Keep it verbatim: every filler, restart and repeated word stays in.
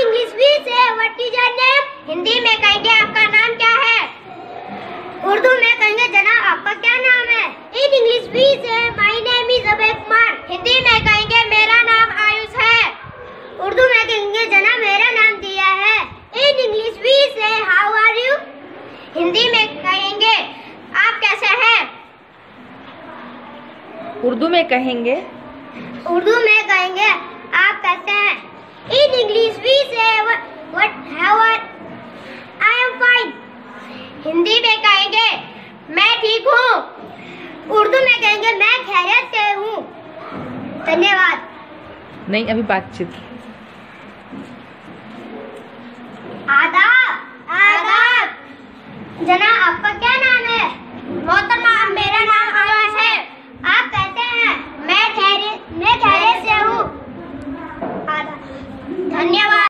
English we say what is your name. Hindi में कहेंगे आपका नाम क्या है। उर्दू में कहेंगे जनाब आपका क्या नाम है। In English we say my name is Abhay Kumar. Hindi में कहेंगे मेरा नाम आयुष है। उर्दू में कहेंगे जनाब मेरा नाम दिया है। In English we say how are you. Hindi में कहेंगे आप कैसे हैं। उर्दू में कहेंगे उर्दू में कहेंगे आप कैसे हैं। In English we say what how are I am fine. Hindi में कहेंगे मैं ठीक हूँ। उर्दू में कहेंगे मैं खैरियत से हूँ। धन्यवाद। नहीं, अभी बातचीत